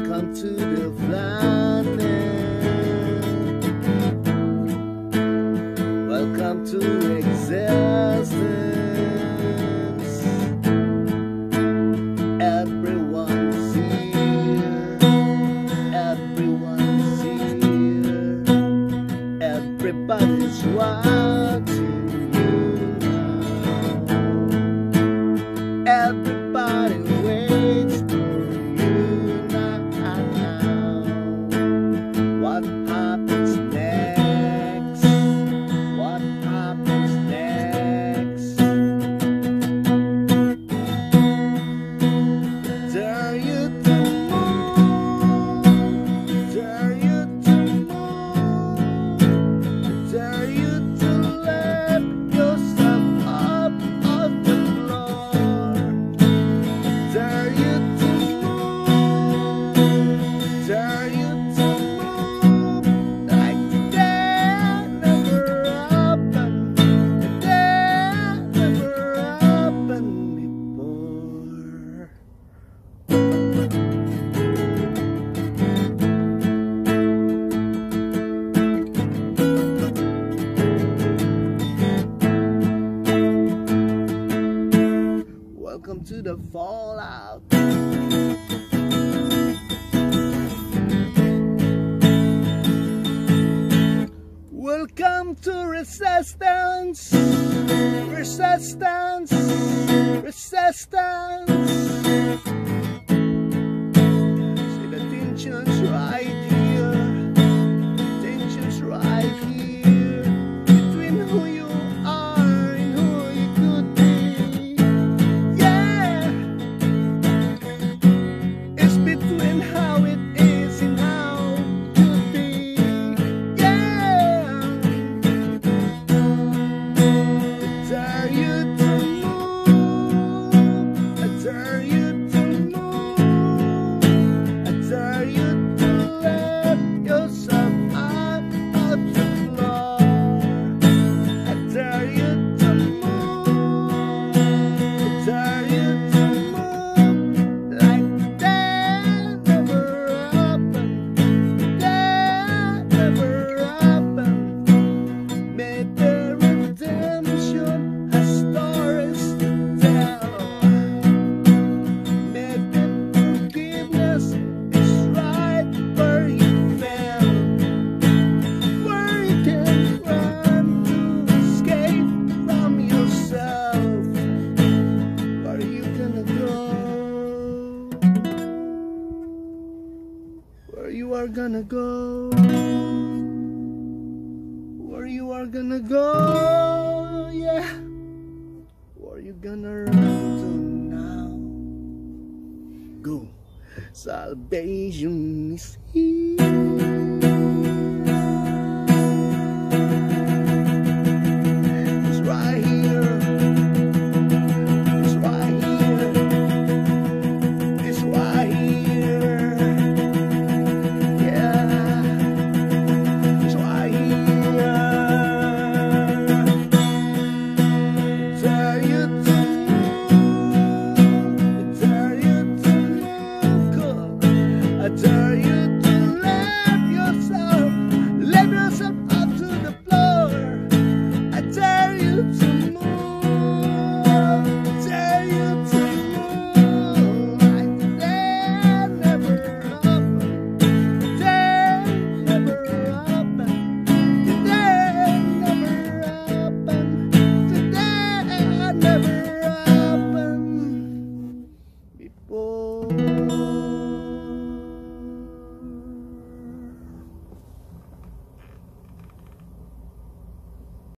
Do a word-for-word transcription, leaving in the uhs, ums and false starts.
Welcome to the planet. Welcome to existence. Everyone's here. Everyone's here. Everybody's watching you now. Everybody waits for you now. What happens next? What happens next? Dare you to move? Dare you to move? Dare you to let yourself up off the floor? Dare you to move? Dare you to move? Like that never happened. That never happened before. Welcome to the fallout. Welcome to resistance. Resistance. Resistance. See the tensions right here. Tensions right here. Between who you are and who you could be. Yeah. It's between how it is and how it could be. Yeah. Dare you to move? I dare you to move? I dare you to let yourself up off the floor? I dare you to move? I dare you to move? Like that never happened. That never happened. Maybe redemption has stories to tell. Maybe forgiveness is right where you fell, where you can run to escape from yourself. Where you gonna go? Where you are gonna go? Where you are gonna go? Yeah. Where you gonna run to now? Go. Salvation is here. It's right here. It's right here. It's right here. Yeah. It's right here. Dare you to move? Dare you to move? Good. I dare you